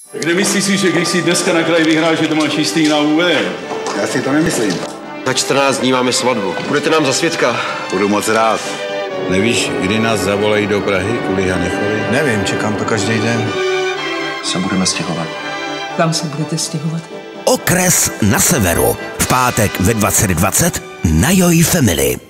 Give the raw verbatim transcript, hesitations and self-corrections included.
Tak nemyslíš si, že když si dneska na kraji vyhráš, že to máš jistý na U V? Já si to nemyslím. Za čtrnáct dní máme svatbu. Budete nám za svědka? Budu moc rád. Nevíš, kdy nás zavolají do Prahy kvůli Hanechovi? Nevím, čekám to každý den. Se budeme stěhovat. Kam se budete stěhovat? Okres na severu. V pátek ve dvacet dvacet na Joy Family.